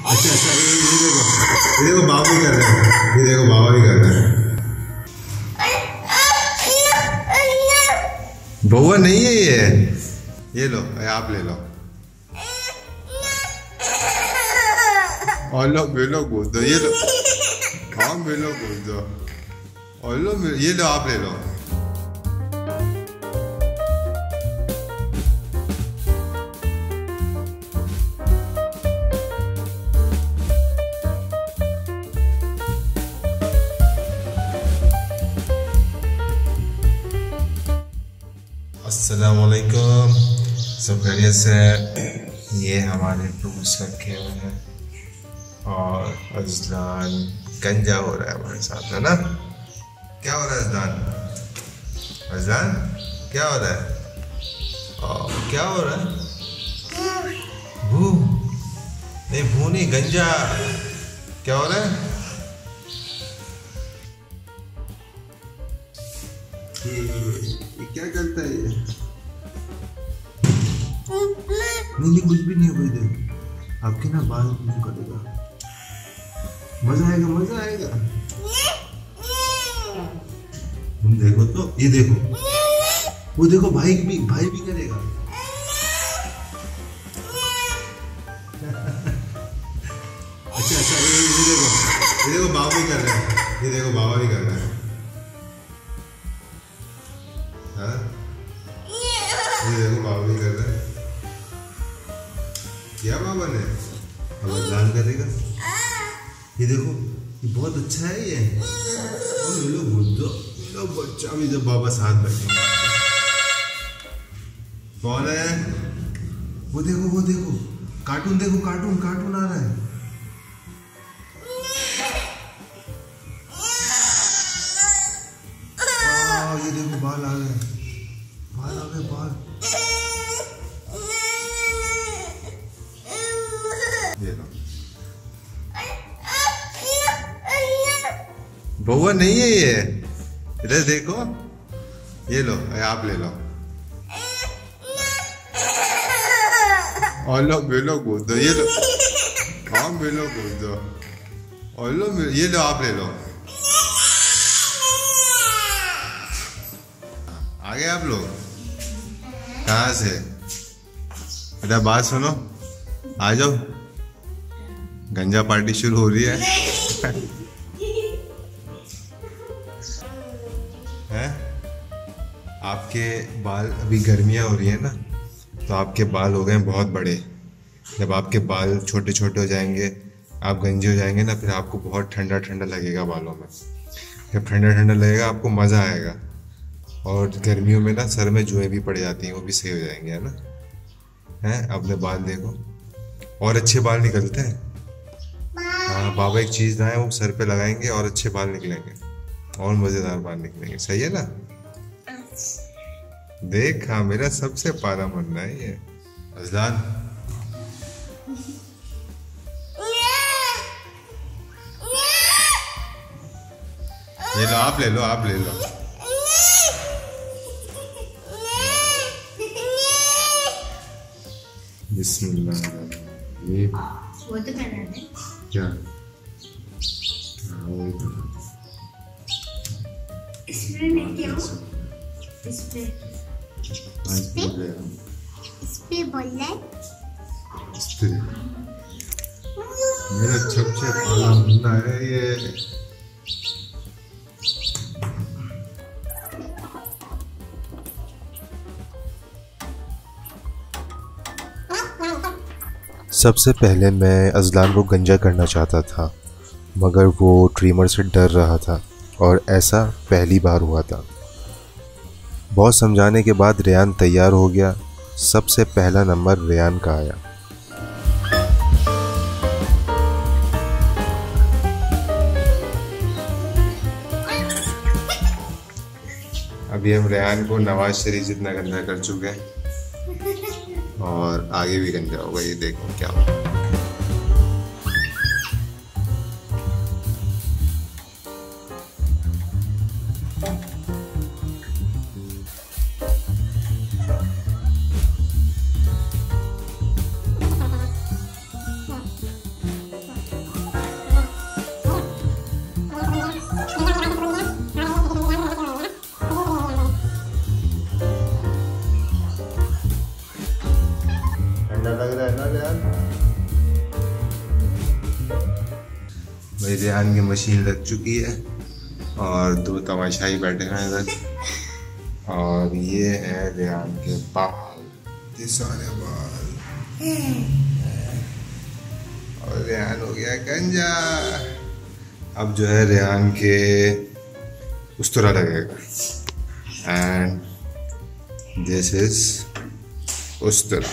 अच्छा अच्छा, ये देखो बाबा भी कर रहे हैं, ये देखो बाबा भी कर रहे हैं। बउआ नहीं है ये लो, आप ले लो और लो बेलो बोल दो, ये लो हाँ बेलो बोल दो और लो ये लो, आप ले लो। अस्सलामुअलैकुम, सब खैरियत से। ये हमारे फ्रूट्स रखे हुए हैं और अज़लान गंजा हो रहा है हमारे साथ, है ना? क्या हो रहा है अज़लान? अज़लान क्या हो रहा है? क्या हो रहा है? भू नहीं, भू नहीं, गंजा। क्या हो रहा है? ये क्या करता है ये? नहीं कुछ भी नहीं हुई, देख आपके ना बाल नहीं कटेगा, मजा आएगा मजा आएगा। तुम देखो तो, ये देखो वो देखो, भाई भी करेगा। अच्छा अच्छा, ये देखो बाबा भी कर रहे हैं, ये देखो बाबा भी कर रहे हैं। ये देखो बाबा भी कर रहे हैं। क्या बाबा ने अब अज़लान करेगा। ये देखो, ये बहुत अच्छा है ये लोग बुद्धो, लोग बच्चा भी जब बाबा साथ बैठे। कौन है वो? देखो कार्टून, देखो कार्टून आ रहा है। ये देखो बाल आ गए, बाल। ये लो, बउआ नहीं है ये, इधर देखो, ये लो, आप ले लो और लो बेलो बोल दो, ये लो हाँ बेलो बोल दो और लो ये लो, आप ले लो। आ गए आप लोग? कहाँ से? इधर बात सुनो, आ जाओ, गंजा पार्टी शुरू हो रही है। हैं? आपके बाल, अभी गर्मियाँ हो रही है ना, तो आपके बाल हो गए बहुत बड़े। जब आपके बाल छोटे छोटे हो जाएंगे, आप गंजे हो जाएंगे ना, फिर आपको बहुत ठंडा ठंडा लगेगा बालों में। जब ठंडा ठंडा लगेगा आपको मज़ा आएगा। और गर्मियों में ना सर में जुएं भी पड़ जाती हैं, वो भी सही हो जाएंगे, है ना? हैं? अपने बाल देखो, और अच्छे बाल निकलते हैं। हाँ, बाबा एक चीज़ लाए, वो सर पे लगाएंगे और अच्छे बाल निकलेंगे, और मज़ेदार बाल निकलेंगे। सही है ना? देख, हाँ, मेरा सबसे पारा बनना है ये। अज़लान ये लो, आप ले लो, आप ले लो। बिस्मिल्लाह। ये वो तो करना है क्या? इसमें मैं क्या हूँ? इस पे बोल रहा है। मेरा सबसे बड़ा मुन्ना है ये। सबसे पहले मैं अज़लान को गंजा करना चाहता था, मगर वो ट्रिमर से डर रहा था और ऐसा पहली बार हुआ था। बहुत समझाने के बाद रेयान तैयार हो गया। सबसे पहला नंबर रेयान का आया। अभी हम रेयान को नवाज शरीफ जितना गंदा कर चुके हैं और आगे भी गंदा होगा, ये देखो क्या होगा। भाई रेहान की मशीन लग चुकी है और दो तमाशाई बैठे हैं इधर। और ये है रेहान के बाल, ये सारे बाल। और रेहान हो गया गंजा। अब जो है रेहान के उस्तरा लगेगा एंड दिस इज उस्तरा।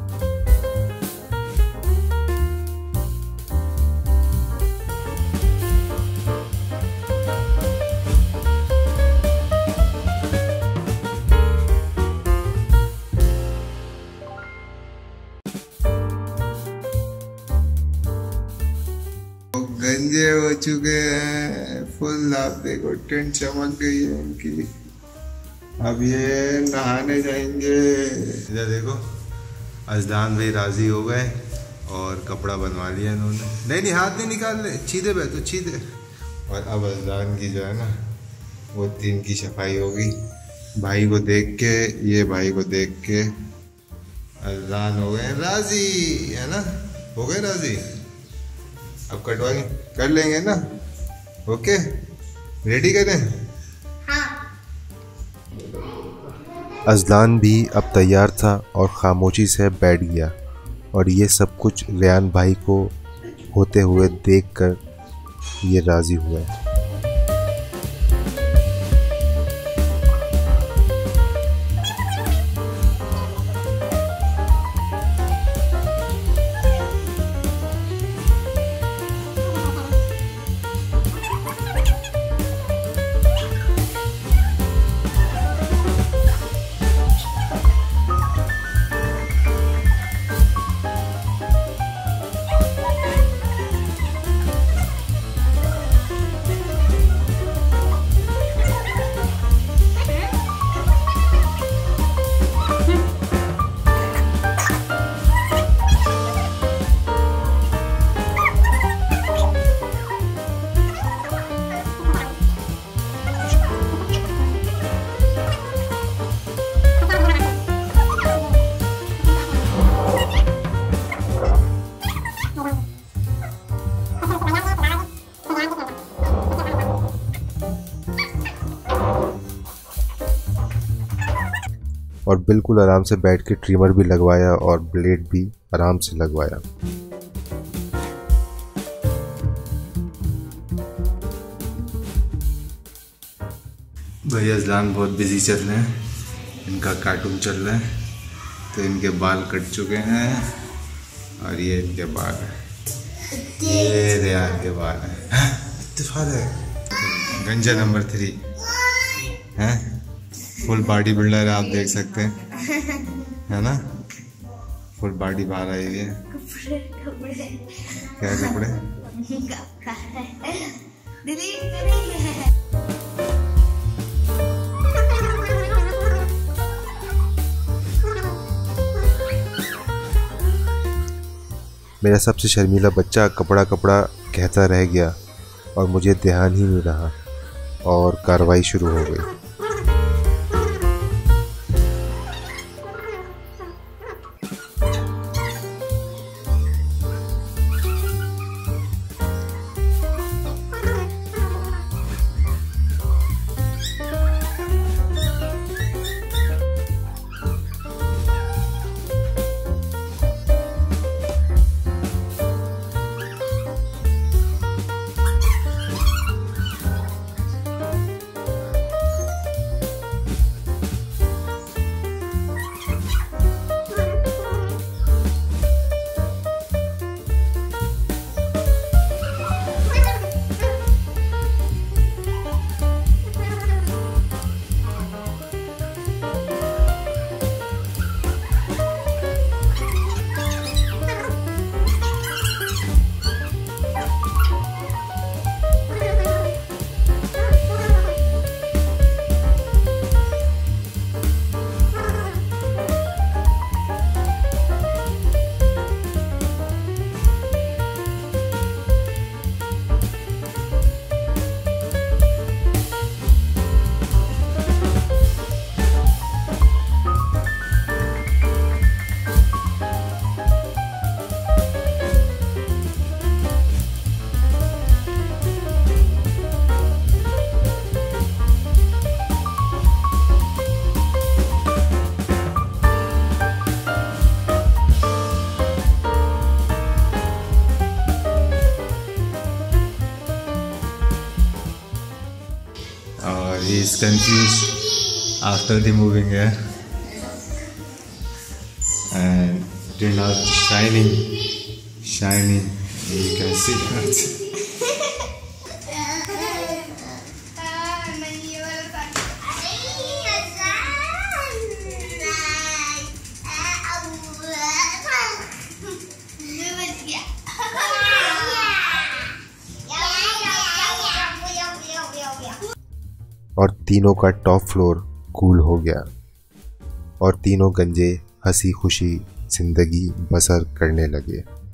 गंजे हो चुके हैं फुल। आप देखो टेंट चमक गई है इनकी। अब ये नहाने जाएंगे। इधर देखो अजलान भाई राजी हो गए और कपड़ा बनवा लिया इन्होंने। नहीं हाथ नहीं निकाल ले, छीदे बे तो छीदे। और अब अजलान की जो है ना वो 3 की सफाई होगी। भाई को देख के, ये भाई को देख के अजलान हो गए राजी, है ना, हो गए राजी। अब कटवा कर लेंगे ना, ओके रेडी करें। हाँ। अजलान भी अब तैयार था और खामोशी से बैठ गया और ये सब कुछ रेहान भाई को होते हुए देखकर ये राज़ी हुए। और बिल्कुल आराम से बैठ के ट्रिमर भी लगवाया और ब्लेड भी आराम से लगवाया। भाई अजलान बहुत बिजी चल रहे हैं, इनका कार्टून चल रहा है तो इनके बाल कट चुके हैं और ये इनके बाल है, ये रेहान के बाल है। इत्तेफाक है। गंजा नंबर 3 है, फुल बॉडी बिल्डर है, आप देख सकते हैं, है ना, फुल बॉडी बाहर आई हुई है। कपड़े क्या कपड़े? दीदी मेरा सबसे शर्मीला बच्चा कपड़ा कपड़ा कहता रह गया और मुझे ध्यान ही नहीं रहा और कार्रवाई शुरू हो गई। he is confused after the moving hair, and it is now shining. You can see that. और तीनों का टॉप फ्लोर कूल हो गया और तीनों गंजे हंसी खुशी जिंदगी बसर करने लगे।